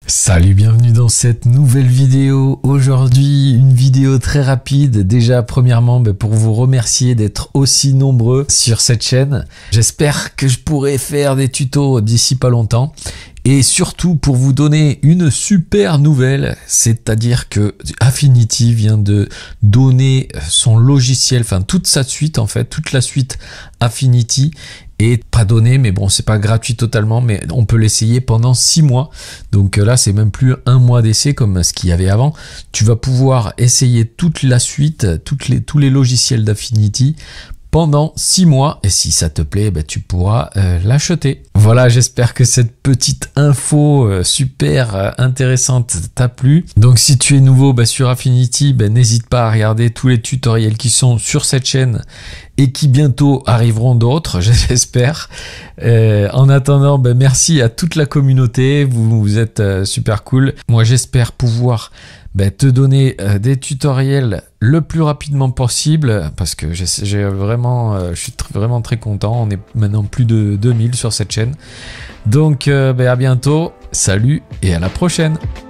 Salut, bienvenue dans cette nouvelle vidéo. Aujourd'hui, une vidéo très rapide. Déjà, premièrement, pour vous remercier d'être aussi nombreux sur cette chaîne. J'espère que je pourrai faire des tutos d'ici pas longtemps. Et surtout pour vous donner une super nouvelle, c'est-à-dire que Affinity vient de donner son logiciel, enfin toute sa suite en fait, toute la suite Affinity est pas donnée, mais bon, c'est pas gratuit totalement, mais on peut l'essayer pendant 6 mois. Donc là, c'est même plus un mois d'essai comme ce qu'il y avait avant. Tu vas pouvoir essayer toute la suite, tous les logiciels d'Affinity pendant 6 mois, et si ça te plaît, tu pourras l'acheter. Voilà, j'espère que cette petite info super intéressante t'a plu. Donc si tu es nouveau sur Affinity, n'hésite pas à regarder tous les tutoriels qui sont sur cette chaîne et qui bientôt arriveront d'autres, j'espère. En attendant, merci à toute la communauté, vous êtes super cool. Moi j'espère pouvoir te donner des tutoriels le plus rapidement possible, parce que je suis vraiment très content. On est maintenant plus de 2000 sur cette chaîne. Donc à bientôt, salut et à la prochaine.